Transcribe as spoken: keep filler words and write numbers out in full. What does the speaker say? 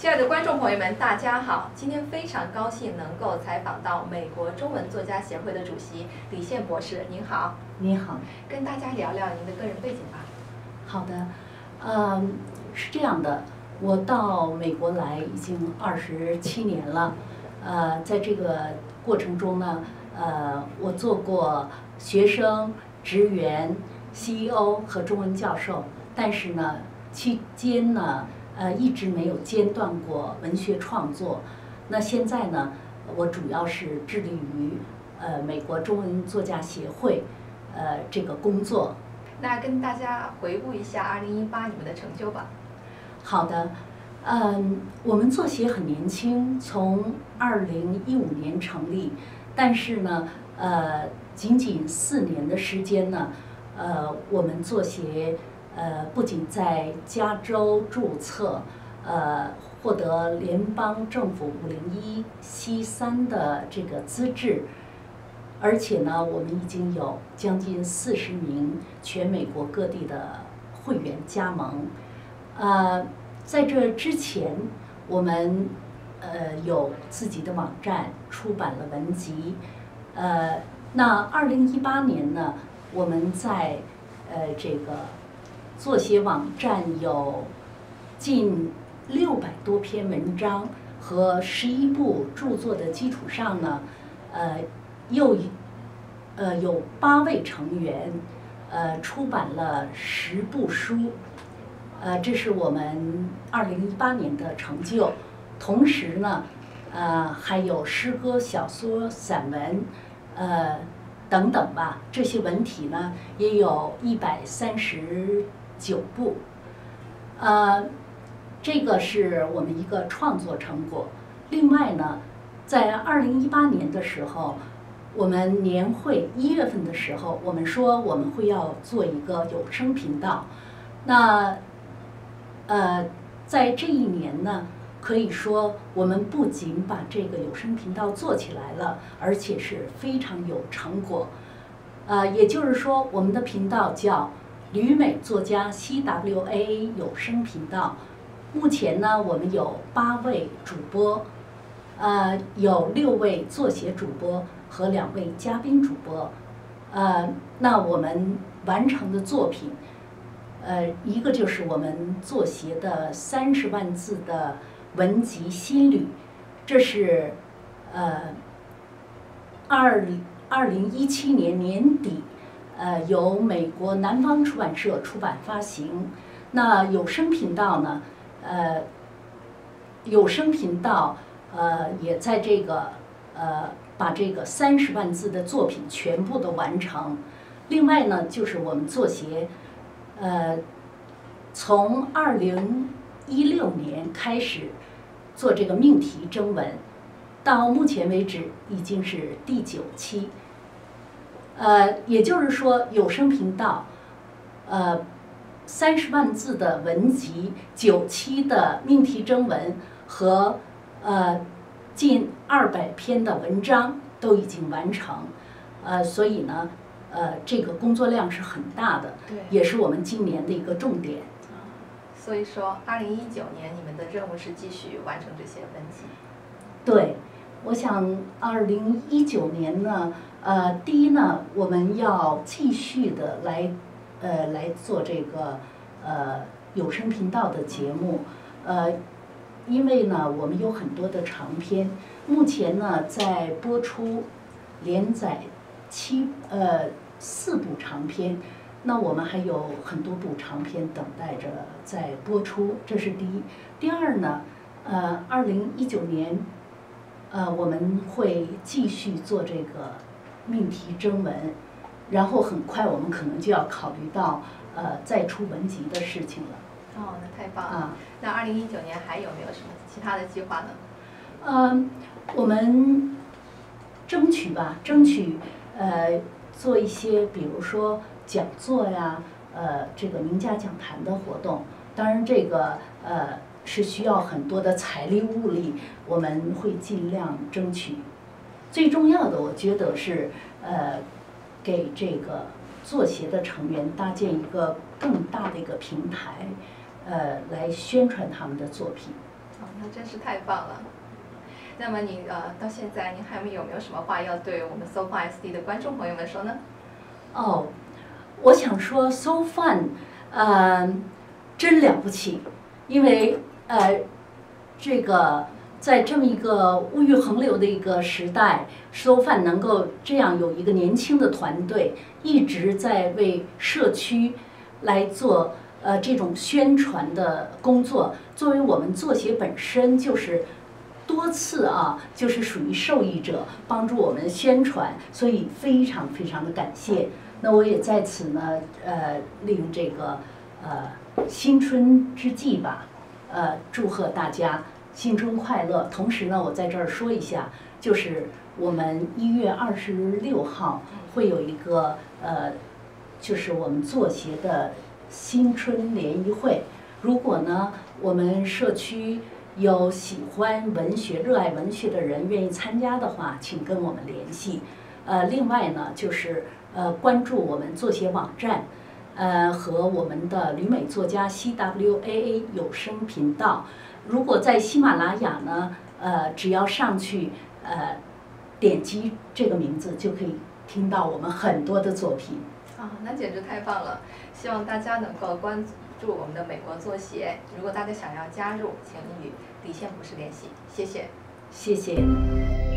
亲爱的观众朋友们，大家好！今天非常高兴能够采访到美国中文作家协会的主席李宪博士。您好， 你好， 跟大家聊聊您的个人背景吧。 好的，嗯，是这样的，我到美国来已经二十七年了，呃，在这个过程中呢，呃，我做过学生、职员、C E O 和中文教授，但是呢，期间呢，呃，一直没有间断过文学创作。那现在呢，我主要是致力于呃美国中文作家协会，呃这个工作。 那跟大家回顾一下二零一八你们的成就吧。 好的，嗯，我们作协很年轻，从二零一五年成立，但是呢，呃，仅仅四年的时间呢，呃，我们作协呃不仅在加州注册，呃，获得联邦政府五零一 C 三的这个资质。而且呢，我们已经有将近四十名全美国各地的会员加盟。呃，在这之前，我们呃有自己的网站，出版了文集。呃，那二零一八年呢，我们在呃这个作协网站有近六百多篇文章和十一部著作的基础上呢，呃。又呃有八位成员，呃出版了十部书，呃这是我们二零一八年的成就。同时呢，呃还有诗歌、小说、散文，呃等等吧，这些文体呢也有一百三十九部。呃，这个是我们一个创作成果。另外呢，在二零一八年的时候。我们年会一月份的时候，我们说我们会要做一个有声频道。那，呃，在这一年呢，可以说我们不仅把这个有声频道做起来了，而且是非常有成果。呃，也就是说，我们的频道叫旅美作家 C W A A 有声频道。目前呢，我们有八位主播，呃，有六位作协主播。和两位嘉宾主播，呃，那我们完成的作品，呃，一个就是我们作协的三十万字的文集《新旅》，这是呃二二零一七年年底，呃，由美国南方出版社出版发行。那有声频道呢，呃，有声频道呃也在这个呃。把这个三十万字的作品全部的完成。另外呢，就是我们作协，呃，从二零一六年开始做这个命题征文，到目前为止已经是第九期。呃，也就是说，有声频道，呃，三十万字的文集，九期的命题征文和呃。近二百篇的文章都已经完成，呃，所以呢，呃，这个工作量是很大的，也是我们今年的一个重点。 啊，所以说，二零一九年你们的任务是继续完成这些文集。 对，我想二零一九年呢，呃，第一呢，我们要继续的来，呃，来做这个呃有声频道的节目，呃。因为呢，我们有很多的长篇，目前呢在播出，连载七呃四部长篇，那我们还有很多部长篇等待着在播出，这是第一。第二呢，呃，二零一九年，呃，我们会继续做这个命题征文，然后很快我们可能就要考虑到呃再出文集的事情了。 哦，那太棒了！ 啊， 那二零一九年还有没有什么其他的计划呢？ 嗯，我们争取吧，争取呃做一些，比如说讲座呀，呃这个名家讲坛的活动。当然，这个呃是需要很多的财力物力，我们会尽量争取。最重要的，我觉得是呃给这个作协的成员搭建一个更大的一个平台。呃，来宣传他们的作品。 哦，那真是太棒了。那么你呃到现在，您还有没有什么话要对我们 So Fun S D 的观众朋友们说呢？ 哦，我想说 So Fun， 呃，真了不起，因为呃，这个在这么一个物欲横流的一个时代 ，So Fun 能够这样有一个年轻的团队，一直在为社区来做呃这种宣传的工作。作为我们作协本身就是多次啊，就是属于受益者，帮助我们宣传，所以非常非常的感谢。那我也在此呢，呃，利用这个呃新春之际吧，呃，祝贺大家新春快乐。同时呢，我在这儿说一下，就是我们一月二十六号会有一个呃，就是我们作协的新春联谊会。如果呢，我们社区有喜欢文学、热爱文学的人愿意参加的话，请跟我们联系。呃，另外呢，就是呃关注我们作协网站，呃和我们的旅美作家 C W A A 有声频道。如果在喜马拉雅呢，呃只要上去呃点击这个名字，就可以听到我们很多的作品。 啊，那简直太棒了！希望大家能够关注我们的美国作协。如果大家想要加入，请与李现博士联系。谢谢。 谢谢。